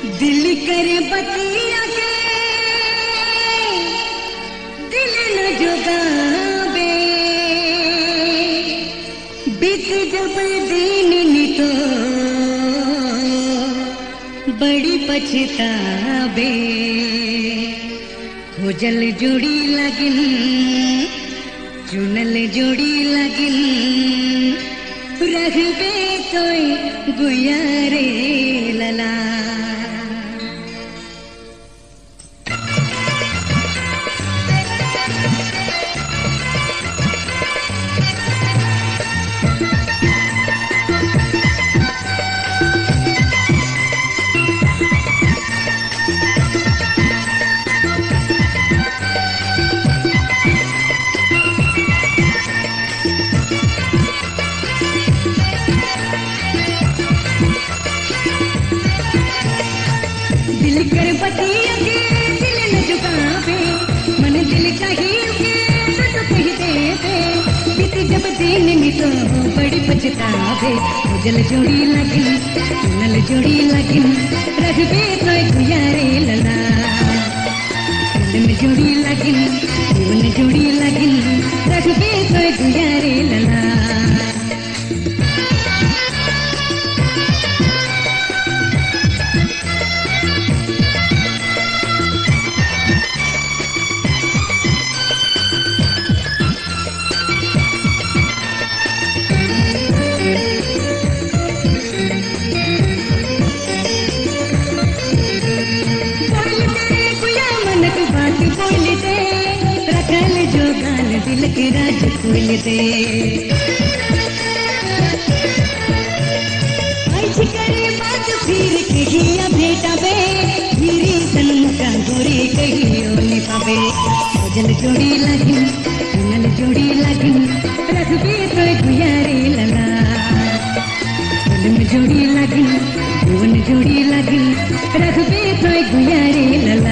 दिल कर बतिया के दिल न जुगावे बीत जब दिन नितो बड़ी पछतावे खोजल जोड़ी लगिन चुनल जोड़ी लगिन रहबे तोय गुयारे लला दिल कर बतिया के दिल न जुगावे मन दिल चाहिए के तो कह देवे बीत जब दिन नितो बड़ी पछतावे खोजल जोड़ी लगिन चुनल जोड़ी लगिन रहबे तोय गुयारे लला दिल में जोड़ी लगिन जीवन जोड़ी लगिन रहबे तोय गुयारे लला दिल के राज खोल दे ऐसी करे बात फिर कहिया भेटावे फिरी सनमुका गोरी कहियो निभावे खोजल जोड़ी लगिन चुनल जोड़ी लगिन रहबे तोय गुयारे लला दिल में जोड़ी लगिन जीवन जोड़ी लगिन रहबे तोय गुयारे लला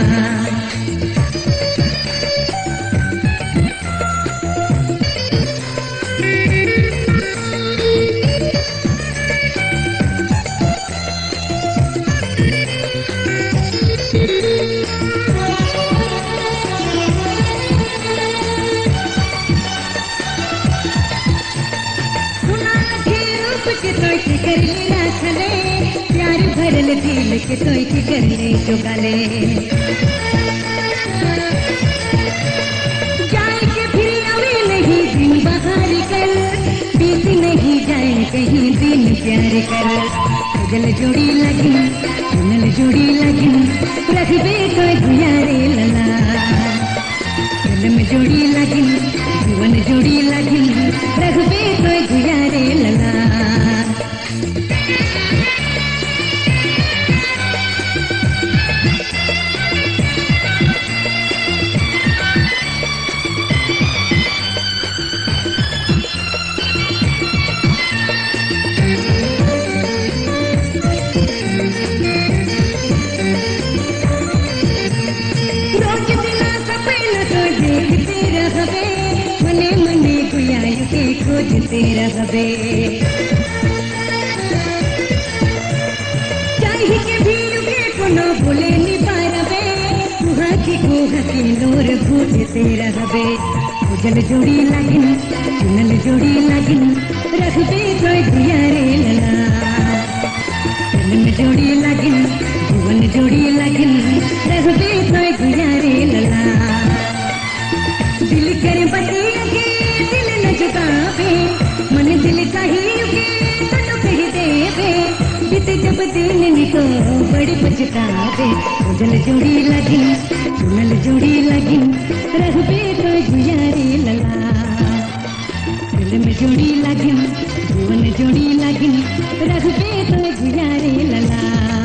तोय की कर लिया छले प्यार भरल दिल के तोय की कर ले चुकाले जाए के फिर आवे नहीं दिन बहार कर बीत नहीं जाए कहीं दिन प्यार कर खोजल जोड़ी लगिन चुनल जोड़ी लगिन रहबे तोय गुयारे लला दिल में जोड़ी लगिन जीवन जोड़ी लगिन रहबे तोय गुयारे लला मने मने गुयायु के खोजते रहबे चाहे के भीड़ के कोनो बोले नि पारबे तुहा की कोहा के लोर खोजते रहबे खोजल जोड़ी लगिन चुनल जोड़ी लगिन रहबे तोय गुयारे लला दिल में जोड़ी लगिन जीवन जोड़ी लगिन रहबे तोय गुयारे लला दिल कर बतिया के दिल न जुगावे मन दिल चाहिए के तो कह देवे बीत जब दिन नितो बड़ी पछतावे खोजल जोड़ी लगिन चुनल जोड़ी लगिन रहबे तोय गुयारे लला दिल में जोड़ी लगिन जीवन जोड़ी लगिन रहबे तोय गुयारे लला।